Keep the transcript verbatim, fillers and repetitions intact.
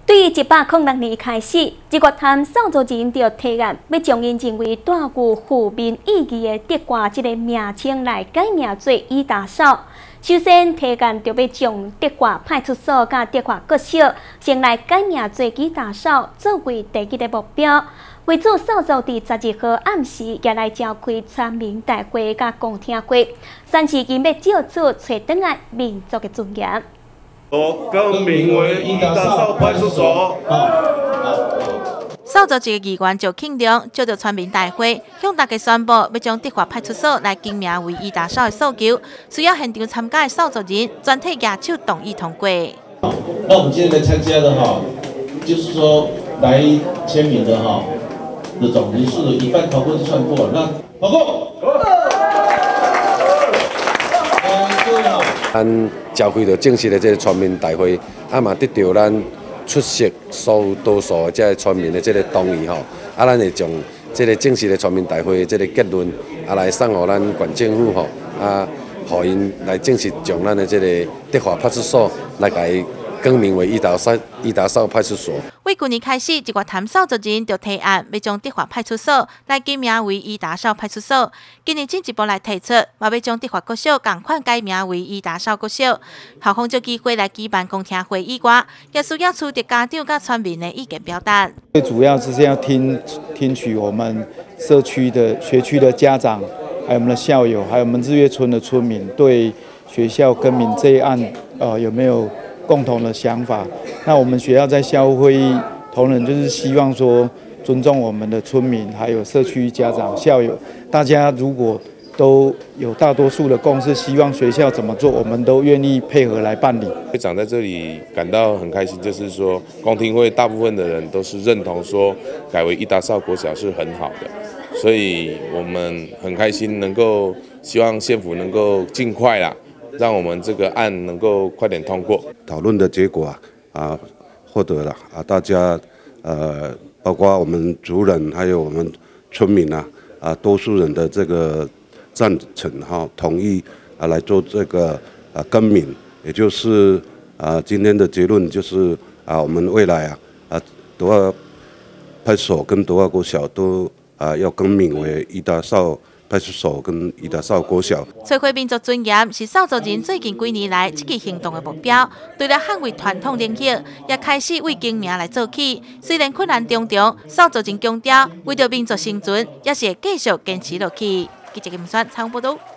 对于一百零六年开始，日月潭扫帚人就提案要将因认为带有负面意义的德化这个名称来改名做伊达扫。首先提案就要将德化派出所甲德化国小先来改名做伊达扫，作为第一个目标。为做扫帚伫十二号暗时也来召开全民大会甲公听会，三市因要照出找倒来民族的尊严。 更名为伊达扫派出所。 扫帚一个议员就庆中召集全民大会，向大家宣布要将德化派出所来更名为伊达扫的诉求，需要现场参加的扫帚人全体举手同意通过。 那我们今天来参加的哈，就是说来签名的哈，的总人数的一半通过就算过了，那通过。 咱召开着正式的这个全民大会，啊嘛得到咱出席所有多数的这个全民的这个同意吼，啊咱会将这个正式的全民大会的这个结论啊来送予咱县政府吼，啊，互因来正式将咱的这个德化派出所来改更名为伊达扫伊达扫派出所。 为去年开始，日月潭扫帚人就提案要将德化派出所来改名为伊达扫派出所。今年进一步来提出，嘛要将德化国小同款改名为伊达扫国小。校方借机会来举办公听会以外，也需要取得家长甲村民的意见表达。 最主要是要听听取我们社区的学区的家长，还有我们的校友，还有我们日月村的村民对学校更名这一案，呃有没有 共同的想法，那我们学校在校务会议同仁就是希望说，尊重我们的村民，还有社区家长、校友，大家如果都有大多数的共识，希望学校怎么做，我们都愿意配合来办理。 会长在这里感到很开心，就是说公听会大部分的人都是认同说改为伊达扫国小是很好的，所以我们很开心能够希望县府能够尽快啦。 让我们这个案能够快点通过。 讨论的结果啊，啊获得了啊，大家呃，包括我们族人还有我们村民啊，啊多数人的这个赞成哈，同意啊来做这个啊更名，也就是啊今天的结论就是啊我们未来啊啊德化派出所跟德化国小都啊要更名为伊达扫 派出所跟伊达扫国小， 摧毁民族尊严是扫帚人最近几年来积极行动的目标。为了捍卫传统灵性，也开始为更名来做起。虽然困难重重，扫帚人强调为着民族生存，也是会继续坚持落去。记者金宣采访报道。